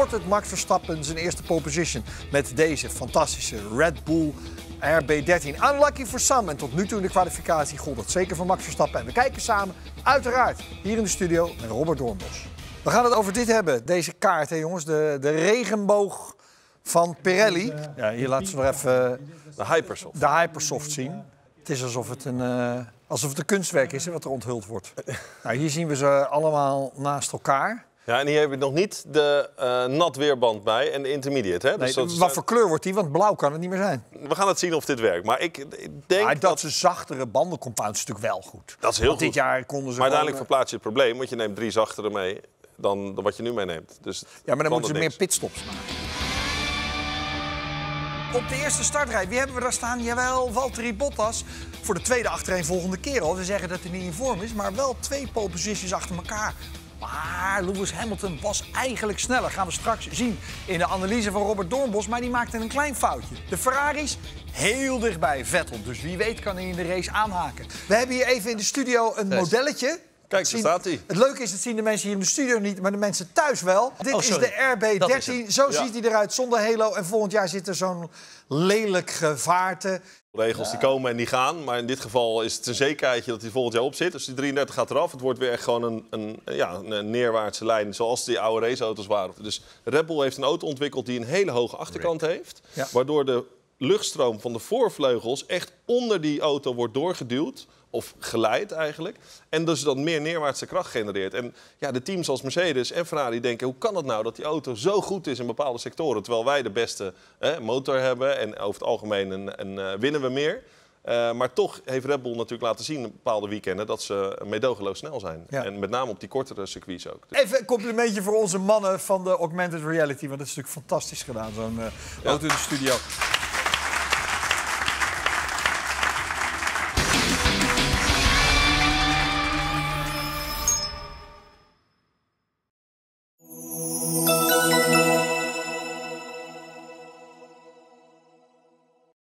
verspeurt Max Verstappen zijn eerste pole position met deze fantastische Red Bull RB13. Unlucky for some. En tot nu toe in de kwalificatie gold dat zeker voor Max Verstappen. En we kijken samen, uiteraard, hier in de studio met Robert Doornbos. We gaan het over dit hebben, deze kaart, hè, jongens. De regenboog van Pirelli. Ja, hier laten ze nog even de Hypersoft zien. Het is alsof het een kunstwerk is, hè, wat er onthuld wordt. Nou, hier zien we ze allemaal naast elkaar. Ja, en hier heb je nog niet de natweerband bij en de intermediate. Hè? Nee, Dus wat voor kleur wordt die? Want blauw kan het niet meer zijn. We gaan het zien of dit werkt. Maar ik denk dat ze zachtere bandencompound is natuurlijk wel goed. Dat is heel goed. Dit jaar konden ze maar uiteindelijk verplaats je het probleem, want je neemt 3 zachtere mee dan wat je nu meeneemt. Dus ja, maar dan moeten ze meer pitstops maken. Op de eerste startrij, wie hebben we daar staan? Jawel, Valtteri Bottas. Voor de tweede achtereenvolgende keer al. We zeggen dat hij niet in vorm is, maar wel 2 pole positions achter elkaar. Maar Lewis Hamilton was eigenlijk sneller. Gaan we straks zien in de analyse van Robert Doornbos. Maar die maakte een klein foutje. De Ferraris heel dichtbij Vettel. Dus wie weet kan hij in de race aanhaken. We hebben hier even in de studio een modelletje. Kijk, daar staat hij. Het leuke is, dat zien de mensen hier in de studio niet, maar de mensen thuis wel. Dit is de RB13. Zo ziet hij eruit zonder halo. En volgend jaar zit er zo'n lelijk gevaarte. Regels die komen en die gaan. Maar in dit geval is het een zekerheidje dat hij volgend jaar op zit. Dus die 33 gaat eraf. Het wordt weer echt gewoon een neerwaartse lijn zoals die oude raceauto's waren. Dus Red Bull heeft een auto ontwikkeld die een hele hoge achterkant heeft. Ja. Waardoor de luchtstroom van de voorvleugels echt onder die auto wordt doorgeduwd. Of geleid eigenlijk. En dus dan meer neerwaartse kracht genereert. En ja, de teams als Mercedes en Ferrari denken, hoe kan het nou dat die auto zo goed is in bepaalde sectoren? Terwijl wij de beste motor hebben en over het algemeen winnen we meer. Maar toch heeft Red Bull natuurlijk laten zien in bepaalde weekenden dat ze meedogenloos snel zijn. Ja. En met name op die kortere circuits ook. Dus even een complimentje voor onze mannen van de Augmented Reality. Want dat is natuurlijk fantastisch gedaan, zo'n auto in de studio.